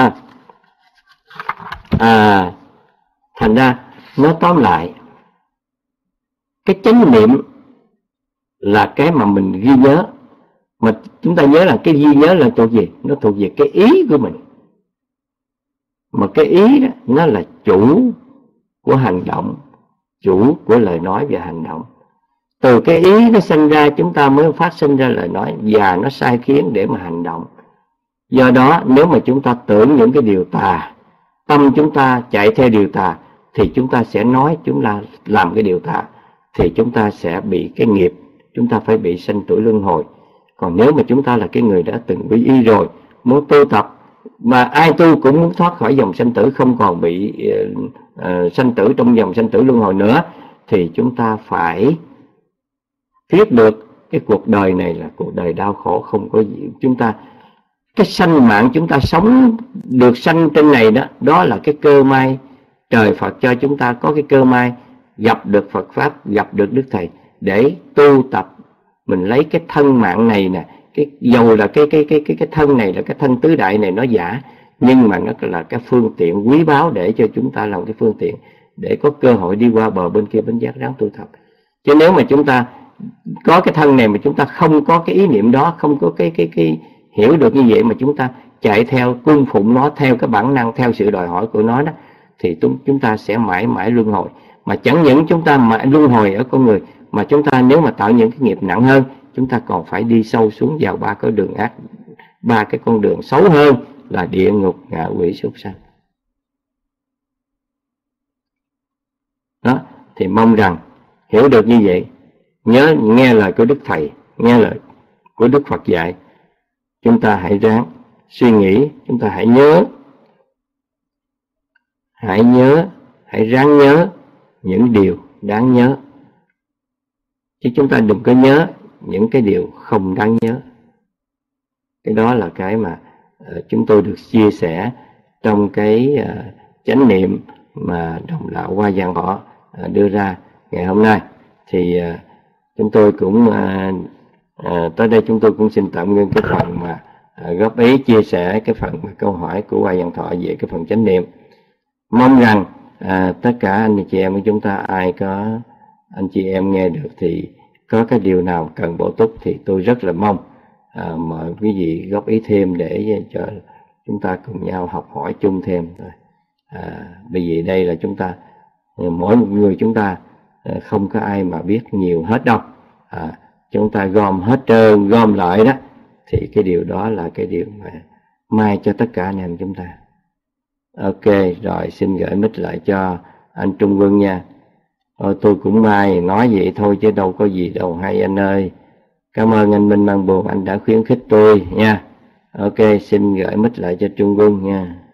Thành ra nói tóm lại, cái chánh niệm là cái mà mình ghi nhớ. Mà chúng ta nhớ là cái ghi nhớ là thuộc gì? Nó thuộc về cái ý của mình. Mà cái ý đó nó là chủ của hành động, chủ của lời nói và hành động. Từ cái ý nó sinh ra chúng ta mới phát sinh ra lời nói, và nó sai khiến để mà hành động. Do đó nếu mà chúng ta tưởng những cái điều tà, tâm chúng ta chạy theo điều tà, thì chúng ta sẽ nói, chúng ta làm cái điều tà, thì chúng ta sẽ bị cái nghiệp, chúng ta phải bị sanh tử luân hồi. Còn nếu mà chúng ta là cái người đã từng quy y rồi, muốn tu tập, mà ai tu cũng muốn thoát khỏi dòng sanh tử, không còn bị sanh tử trong dòng sanh tử luân hồi nữa, thì chúng ta phải biết được cái cuộc đời này là cuộc đời đau khổ, không có gì. Chúng ta, cái sanh mạng chúng ta sống được sanh trên này đó, đó là cái cơ may trời Phật cho chúng ta có cái cơ may gặp được Phật Pháp, gặp được Đức Thầy để tu tập. Mình lấy cái thân mạng này nè, cái dầu là cái thân này là cái thân tứ đại này nó giả, nhưng mà nó là cái phương tiện quý báu để cho chúng ta làm cái phương tiện để có cơ hội đi qua bờ bên kia bến giác ráng tu tập. Chứ nếu mà chúng ta có cái thân này mà chúng ta không có cái ý niệm đó, không có cái hiểu được như vậy, mà chúng ta chạy theo cung phụng nó theo cái bản năng, theo sự đòi hỏi của nó đó, thì chúng ta sẽ mãi mãi luân hồi. Mà chẳng những chúng ta mãi luân hồi ở con người, mà chúng ta nếu mà tạo những cái nghiệp nặng hơn, chúng ta còn phải đi sâu xuống vào ba cái đường ác, ba cái con đường xấu hơn là địa ngục, ngạ quỷ, súc sanh. Đó, thì mong rằng hiểu được như vậy, nhớ nghe lời của Đức Thầy, nghe lời của Đức Phật dạy, chúng ta hãy ráng suy nghĩ, chúng ta hãy nhớ, hãy ráng nhớ những điều đáng nhớ, chứ chúng ta đừng có nhớ những cái điều không đáng nhớ. Cái đó là cái mà chúng tôi được chia sẻ trong cái chánh niệm mà đồng đạo Hoa Giang họ đưa ra ngày hôm nay. Thì chúng tôi cũng tới đây chúng tôi cũng xin tạm ngưng cái phần mà góp ý chia sẻ cái phần mà câu hỏi của Hoa Giang Thọ về cái phần chánh niệm. Mong rằng tất cả anh chị em của chúng ta, ai có anh chị em nghe được thì có cái điều nào cần bổ túc thì tôi rất là mong mọi quý vị góp ý thêm để cho chúng ta cùng nhau học hỏi chung thêm. Bởi vì đây là chúng ta, mỗi một người chúng ta không có ai mà biết nhiều hết đâu. Chúng ta gom hết trơn, gom lại đó, thì cái điều đó là cái điều mà may cho tất cả anh em chúng ta. Ok, rồi xin gửi mic lại cho anh Trung Quân nha. Tôi cũng may nói vậy thôi chứ đâu có gì đâu hay anh ơi. Cảm ơn anh Minh Mang Buồn, anh đã khuyến khích tôi nha. Ok, xin gửi mic lại cho Trung Quân nha.